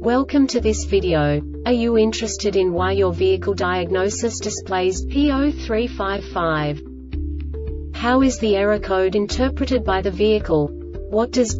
Welcome to this video. Are you interested in why your vehicle diagnosis displays P0355? How is the error code interpreted by the vehicle? What does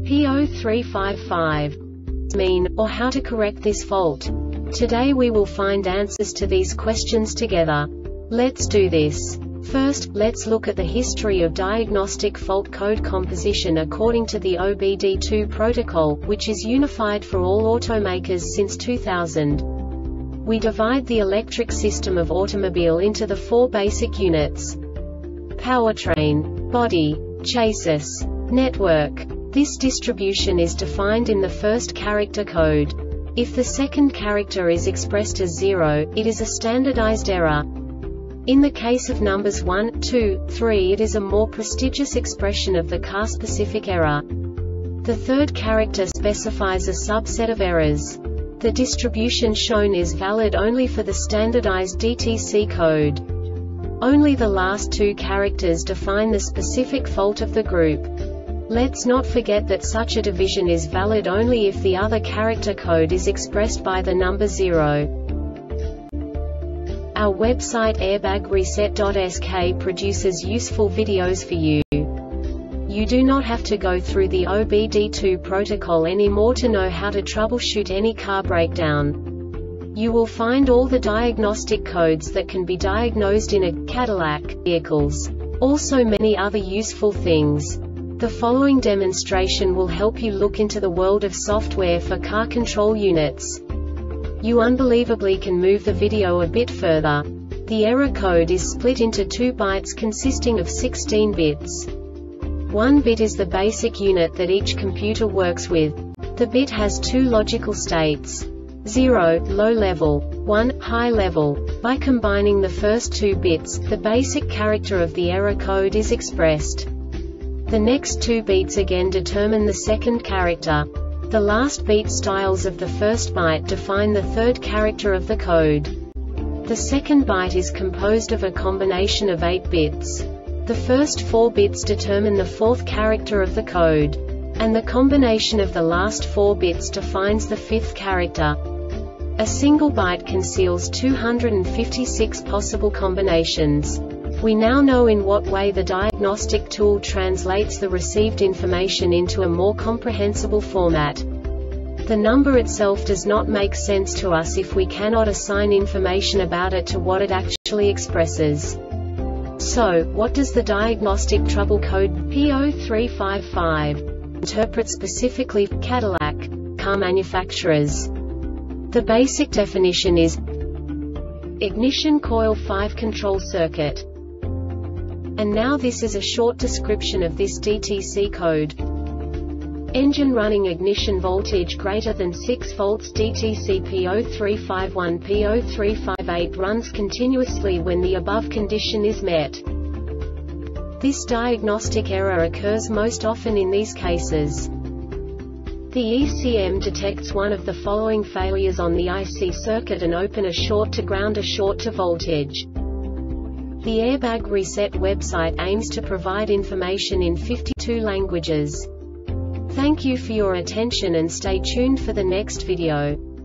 P0355 mean, or how to correct this fault? Today we will find answers to these questions together. Let's do this. First, let's look at the history of diagnostic fault code composition according to the OBD2 protocol, which is unified for all automakers since 2000. We divide the electric system of automobile into the four basic units: powertrain, body, chassis, network. This distribution is defined in the first character code. If the second character is expressed as 0, it is a standardized error. In the case of numbers 1, 2, 3, it is a more prestigious expression of the car-specific error. The third character specifies a subset of errors. The distribution shown is valid only for the standardized DTC code. Only the last two characters define the specific fault of the group. Let's not forget that such a division is valid only if the other character code is expressed by the number 0. Our website airbagreset.sk produces useful videos for you. You do not have to go through the OBD2 protocol anymore to know how to troubleshoot any car breakdown. You will find all the diagnostic codes that can be diagnosed in a Cadillac vehicles. Also many other useful things. The following demonstration will help you look into the world of software for car control units. You unbelievably can move the video a bit further. The error code is split into 2 bytes consisting of 16 bits. 1 bit is the basic unit that each computer works with. The bit has 2 logical states: 0, low level, 1, high level. By combining the first 2 bits, the basic character of the error code is expressed. The next 2 beats again determine the second character. The last beat styles of the first byte define the third character of the code. The second byte is composed of a combination of 8 bits. The first 4 bits determine the fourth character of the code. And the combination of the last 4 bits defines the fifth character. A single byte conceals 256 possible combinations. We now know in what way the diagnostic tool translates the received information into a more comprehensible format. The number itself does not make sense to us if we cannot assign information about it to what it actually expresses. So, what does the diagnostic trouble code P0355 interpret specifically for Cadillac car manufacturers? The basic definition is ignition coil 5 control circuit. And now this is a short description of this DTC code. Engine running, ignition voltage greater than 6 volts, DTC P0351 P0358 runs continuously when the above condition is met. This diagnostic error occurs most often in these cases. The ECM detects one of the following failures on the IC circuit: an open, a short to ground, a short to voltage. The Airbag Reset website aims to provide information in 52 languages. Thank you for your attention and stay tuned for the next video.